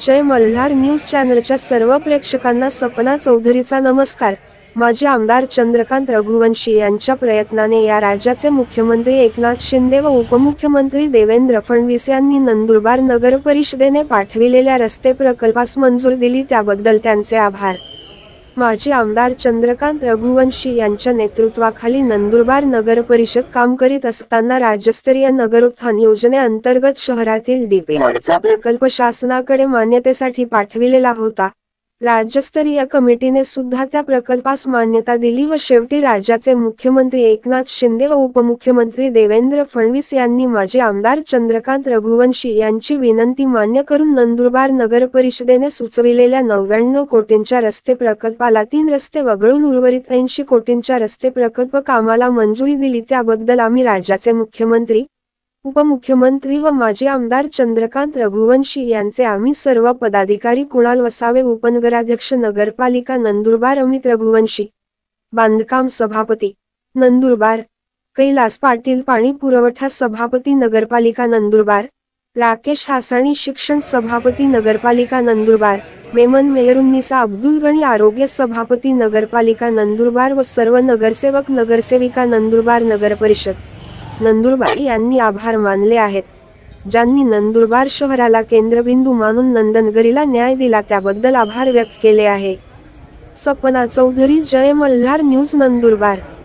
जय Malhar news चॅनलच्या सर्व प्रेक्षकांना सपना चौधरीचा नमस्कार। माजी आमदार चंद्रकांत रघुवंशी यांच्या प्रयत्नाने या राज्याचे मुख्यमंत्री एकनाथ शिंदे व उपमुख्यमंत्री देवेंद्र फडणवीस यांनी नंदुरबार नगर परिषदेने पाठविलेल्या रस्ते प्रकल्पास मंजुरी दिली, त्याबद्दल त्यांचे आभार। माजी आमदार चंद्रकांत रघुवंशी यांच्या नेतृत्वाखाली नंदुरबार नगर परिषद काम करीत असताना राज्यस्तरीय नगरोत्थान योजनेअंतर्गत शहरातील डीपी रोडचा प्रकल्प शासनाकडे मान्यतेसाठी पाठविलेला होता। राज्यस्तरीय कमिटीने सुद्धा त्या प्रकल्पास मान्यता दिली व शेवटी राज्याचे मुख्यमंत्री एकनाथ शिंदे व उपमुख्यमंत्री देवेंद्र फडणवीस यांनी माजी आमदार चंद्रकांत रघुवंशी यांची विनंती मान्य करून नंदुरबार नगर परिषदेने सुचविलेल्या 99 कोटींच्या रस्ते प्रकल्पाला 3 रस्ते वगळून उर्वरित 80 कोटींच्या रस्ते प्रकल्प कामाला मंजुरी दिली। त्याबद्दल आम्ही राज्याचे मुख्यमंत्री, उपमुख्यमंत्री व माजी आमदार चंद्रकांत रघुवंशी यांचे आम्ही सर्व पदाधिकारी, कुणाल वसावे उपनगराध्यक्ष नगरपालिका नंदुरबार, अमित रघुवंशी बांधकाम सभापती नंदुरबार, कैलास पाटील पाणी पुरवठा सभापती नगरपालिका नंदुरबार, राकेश हासाणी शिक्षण सभापती नगरपालिका नंदुरबार, मेमन मेहरुन्निसा अब्दुल गणी आरोग्य सभापती नगरपालिका नंदुरबार व सर्व नगरसेवक नगरसेविका नंदुरबार नगर परिषद नंदुरबार यांनी आभार मानले आहेत, ज्यांनी नंदुरबार शहराला केंद्रबिंदू मानून नंदनगरीला न्याय दिला, त्याबद्दल आभार व्यक्त केले आहे। सपना चौधरी, जय मल्हार न्यूज, नंदुरबार।